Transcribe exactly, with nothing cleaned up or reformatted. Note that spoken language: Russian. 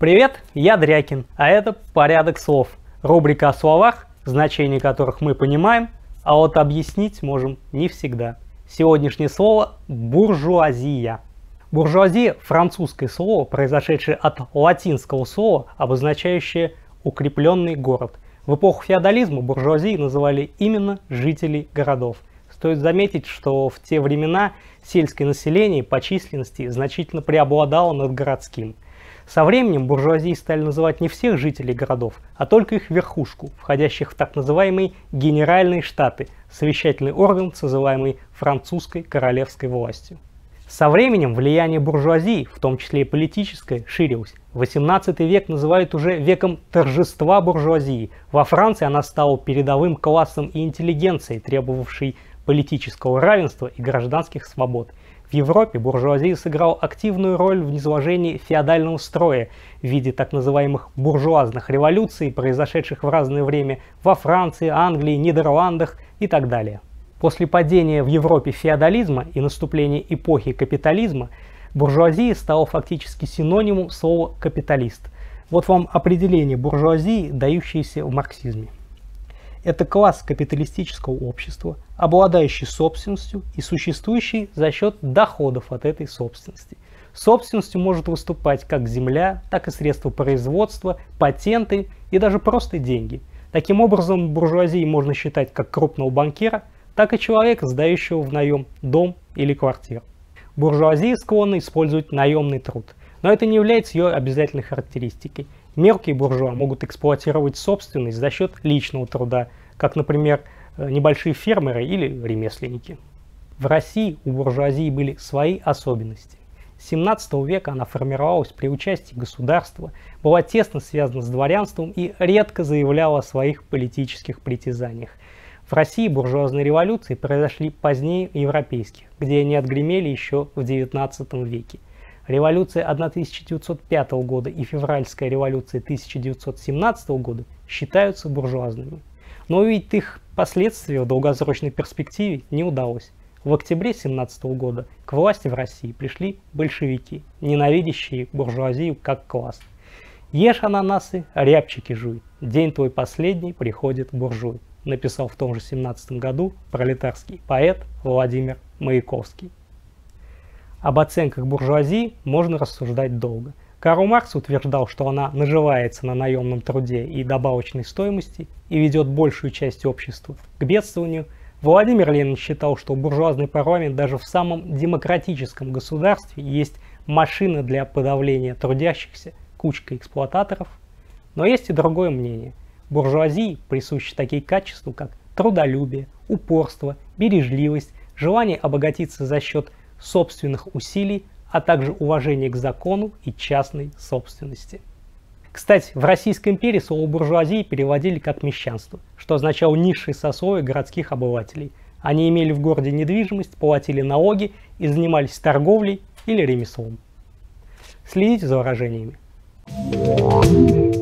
Привет, я Дрякин, а это «Порядок слов». Рубрика о словах, значение которых мы понимаем, а вот объяснить можем не всегда. Сегодняшнее слово – буржуазия. Буржуазия – французское слово, произошедшее от латинского слова, обозначающее укрепленный город. В эпоху феодализма буржуазией называли именно жителей городов. Стоит заметить, что в те времена сельское население по численности значительно преобладало над городским. Со временем буржуазией стали называть не всех жителей городов, а только их верхушку, входящих в так называемые генеральные штаты, совещательный орган, называемый французской королевской властью. Со временем влияние буржуазии, в том числе и политическое, ширилось. восемнадцатый век называют уже веком торжества буржуазии. Во Франции она стала передовым классом и интеллигенцией, требовавшей политического равенства и гражданских свобод. В Европе буржуазия сыграла активную роль в низвержении феодального строя в виде так называемых буржуазных революций, произошедших в разное время во Франции, Англии, Нидерландах и так далее. После падения в Европе феодализма и наступления эпохи капитализма буржуазия стала фактически синонимом слова «капиталист». Вот вам определение буржуазии, дающееся в марксизме. Это класс капиталистического общества, обладающий собственностью и существующий за счет доходов от этой собственности. Собственностью может выступать как земля, так и средства производства, патенты и даже просто деньги. Таким образом, буржуазией можно считать как крупного банкира, так и человека, сдающего в наем дом или квартиру. Буржуазия склонна использовать наемный труд, но это не является ее обязательной характеристикой. Мелкие буржуа могут эксплуатировать собственность за счет личного труда, как, например, небольшие фермеры или ремесленники. В России у буржуазии были свои особенности. С семнадцатого века она формировалась при участии государства, была тесно связана с дворянством и редко заявляла о своих политических притязаниях. В России буржуазные революции произошли позднее европейских, где они отгремели еще в девятнадцатом веке. Революция тысяча девятьсот пятого года и февральская революция тысяча девятьсот семнадцатого года считаются буржуазными. Но увидеть их последствия в долгосрочной перспективе не удалось. В октябре семнадцатого года к власти в России пришли большевики, ненавидящие буржуазию как класс. «Ешь ананасы, рябчики жуй, день твой последний приходит буржуй», написал в том же семнадцатом году пролетарский поэт Владимир Маяковский. Об оценках буржуазии можно рассуждать долго. Карл Маркс утверждал, что она наживается на наемном труде и добавочной стоимости и ведет большую часть общества к бедствованию. Владимир Ленин считал, что буржуазный парламент даже в самом демократическом государстве есть машина для подавления трудящихся, кучка эксплуататоров. Но есть и другое мнение. Буржуазии присущи такие качества, как трудолюбие, упорство, бережливость, желание обогатиться за счет собственных усилий, а также уважение к закону и частной собственности. Кстати, в Российской империи слово буржуазии переводили как мещанство, что означало низшие сословия городских обывателей. Они имели в городе недвижимость, платили налоги и занимались торговлей или ремеслом. Следите за выражениями.